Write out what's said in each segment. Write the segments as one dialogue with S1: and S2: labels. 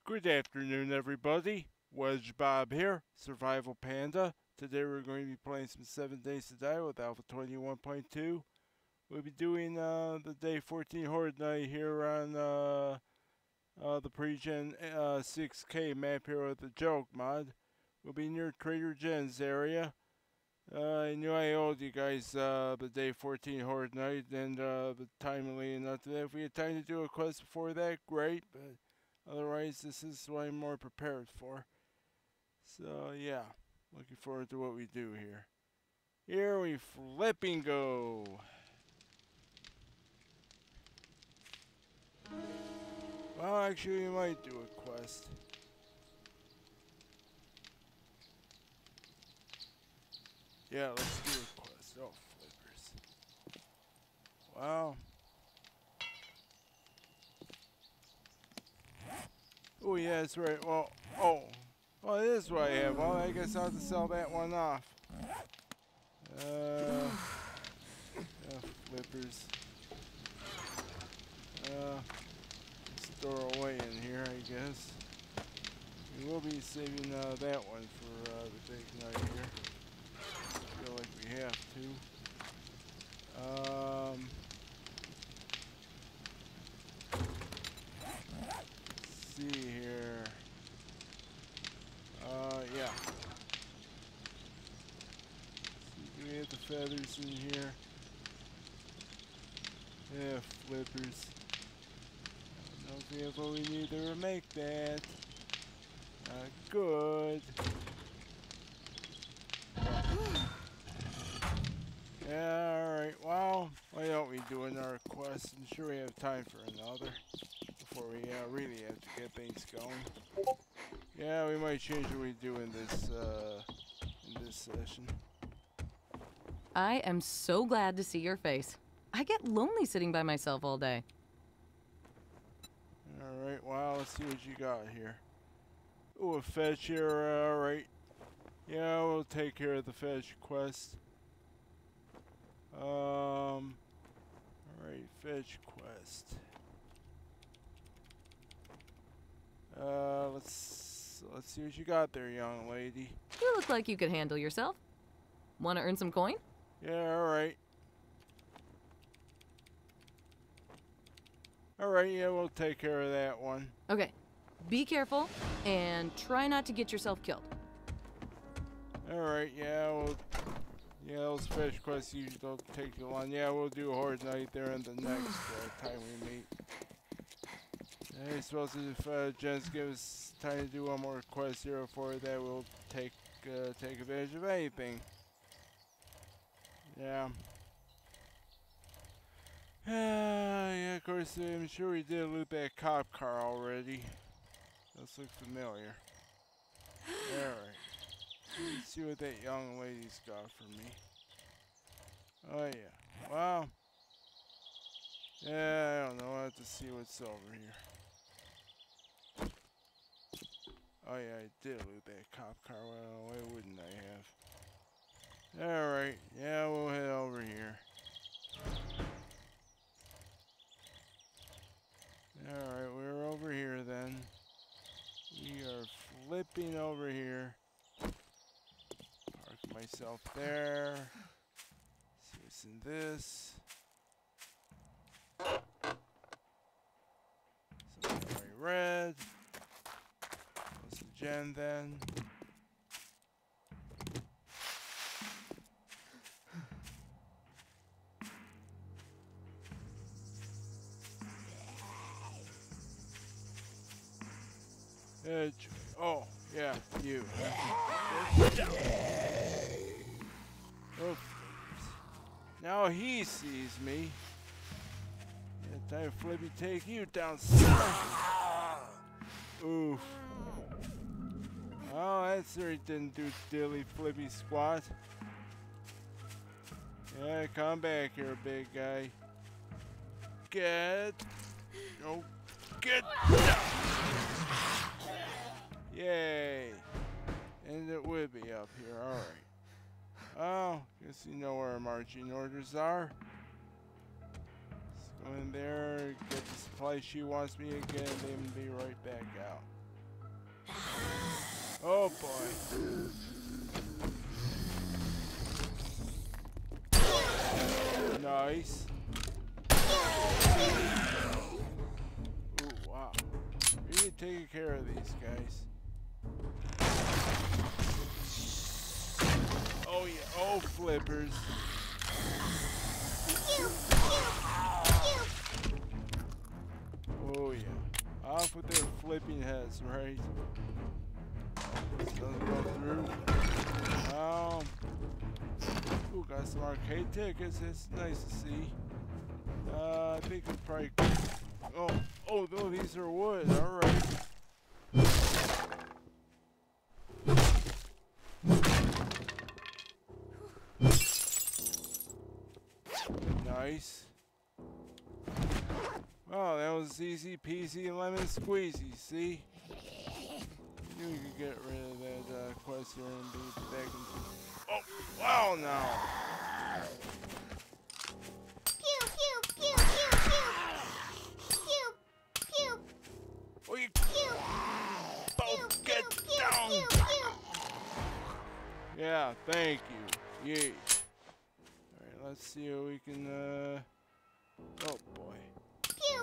S1: Good afternoon, everybody. WedgeBob here, Survival Panda. Today we're going to be playing some 7 Days to Die with Alpha 21.2. We'll be doing the Day 14 Horde Night here on the PreGen6K map here with the joke mod. We'll be near Trader Jen's area. I knew I owed you guys the Day 14 Horde Night and the time leading up to that. If we had time to do a quest before that, great, but otherwise, this is what I'm more prepared for. So, yeah. Looking forward to what we do here. Here we flipping go. Well, actually, we might do a quest. Yeah, let's do a quest. Oh, flippers. Wow. Oh, yeah, that's right. Well, well, it is what I have. Well, I guess I'll have to sell that one off. Flippers. Store away in here, I guess. We will be saving that one for the big night here. I feel like we have to. See here. Yeah. See, do we have the feathers in here? Yeah, flippers. I don't know if we have what we need to make that. Good. Yeah, alright. Well, why don't we do another quest? I'm sure we have time for another before we really have to get things going. Yeah, we might change what we do in this session.
S2: I am so glad to see your face. I get lonely sitting by myself all day.
S1: Alright, well, let's see what you got here. Ooh, a fetch here, alright. Yeah, we'll take care of the fetch quest. Alright, fetch quest. Let's see what you got there, young lady.
S2: You look like you could handle yourself. Want to earn some coin?
S1: Yeah, alright. Alright, yeah, we'll take care of that one.
S2: Okay, be careful and try not to get yourself killed.
S1: Alright, yeah, those fetch quests usually don't take too long. Yeah, we'll do a Horde Night there in the next time we meet. I suppose if Jens gives us time to do one more quest here before that, we'll take advantage of anything. Yeah. Yeah, of course, I'm sure we did loot that cop car already. Those look familiar. Alright. Let's see what that young lady's got for me. Oh, yeah. Wow. Yeah, I don't know. I'll have to see what's over here. Oh, yeah, I did loot that cop car. Well, why wouldn't I have? Alright. Yeah, we'll head over here. Alright, we're over here then. We are flipping over here. Park myself there. See what's in this. Something already red. What's the gen then? Oh, yeah, you. Oh, now he sees me. Yeah, time Flippy take you down. Oof. Oh, that certainly didn't do dilly Flippy squat. Yeah, come back here, big guy. Get down. Yay! And it would be up here, alright. Oh, guess you know where our marching orders are. Let's go in there, get the supply she wants me to get, and then be right back out. Oh boy. Nice. Ooh, wow. Really taking care of these guys. Oh yeah, oh flippers. Oh yeah. Off with their flipping heads, right? Doesn't go through. Ooh, got some arcade tickets. It's nice to see. I think it's probably. Oh, no, these are wood. All right. Nice. Wow, that was easy peasy lemon squeezy. See? Knew you could get rid of that quest here and be back in. Oh, wow, now.
S3: Pew, pew, pew, pew, pew. Pew, pew.
S1: Oh, you
S3: Pew.
S1: both get down.
S3: Pew, pew.
S1: Yeah, thank you. Yeah. Alright, let's see what we can, oh boy.
S3: Pew.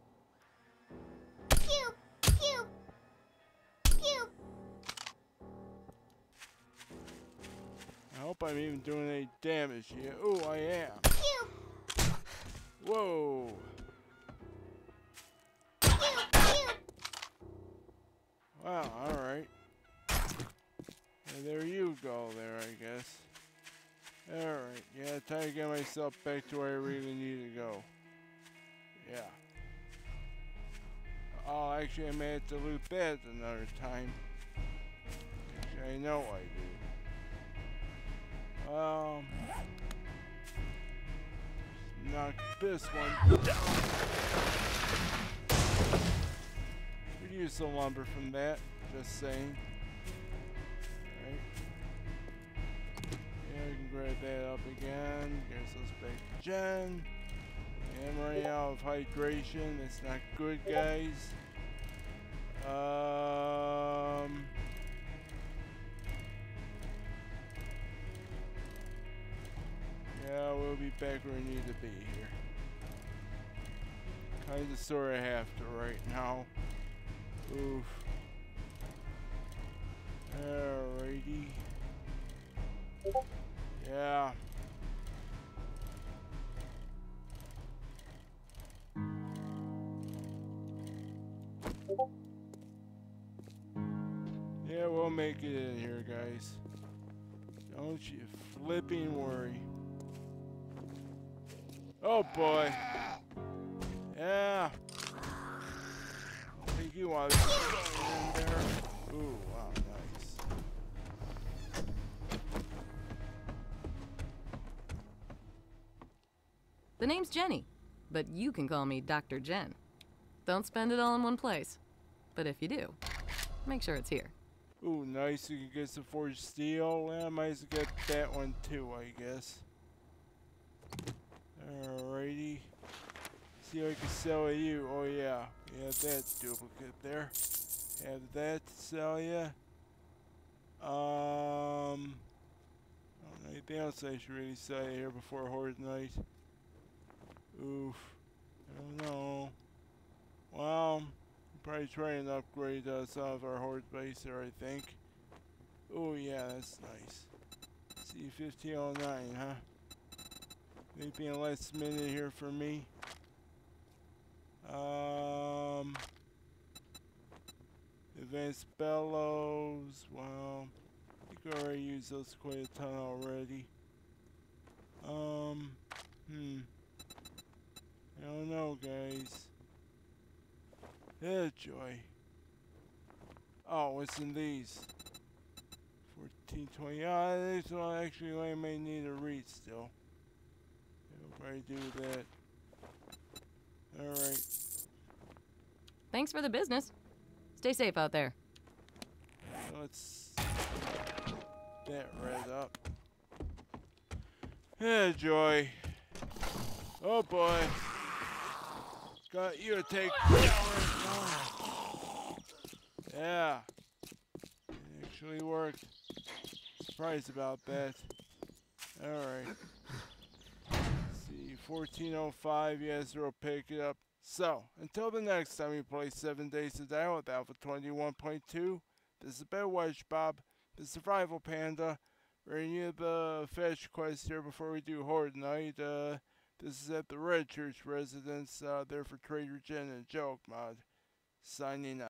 S3: Pew, pew. Pew.
S1: I hope I'm even doing any damage here. Oh, I am.
S3: Pew.
S1: Whoa.
S3: Pew, pew.
S1: Wow, alright. There you go there, I guess. Alright, yeah, time to get myself back to where I really need to go. Yeah. Oh, actually, I may have to loot that another time. Actually, I know I do. Knock this one down. Could use some lumber from that, just saying. Alright. Yeah, we can grab that up again. Get us back to Jen. I'm running out of hydration. That's not good, guys. Yeah, we'll be back where we need to be here. Kinda sorta have to right now. Oof. Alrighty. Yeah. Yeah, we'll make it in here, guys. Don't you flipping worry. Oh boy. Yeah. I think you want to go in there. Ooh, wow, nice.
S2: The name's Jenny, but you can call me Dr. Jen. Don't spend it all in one place. But if you do, make sure it's here.
S1: Ooh, nice. You can get some forged steel. Well, I might as well get that one too, I guess. Alrighty. See what I can sell to you. Oh yeah, we have that duplicate there. Have that to sell ya. I don't know anything else I should really sell you here before Horde Night. Oof. I don't know. Well, probably try and upgrade some of our Horde base there, I think. Oh yeah, that's nice. C1509, huh? Anything last minute here for me? Advanced bellows. Well, I think I already used those quite a ton already. I don't know, guys. Yeah, joy. Oh, what's in these? 1420. Ah, this one actually I may need to read still. I'll probably do that. Alright.
S2: Thanks for the business. Stay safe out there.
S1: Let's that red up. Yeah, joy. Oh boy. Got you to take down right now. Yeah. actually worked. Surprised about that. Alright. See, 1405, you guys will pick it up. So, until the next time we play 7 Days to Die with Alpha 21.2, this is WedgeBob, the Survival Panda, bringing you the fetch quest here before we do Horde Night. This is at the Redchurch Residence, there for Trader Jen and Joke Mod. Signing out.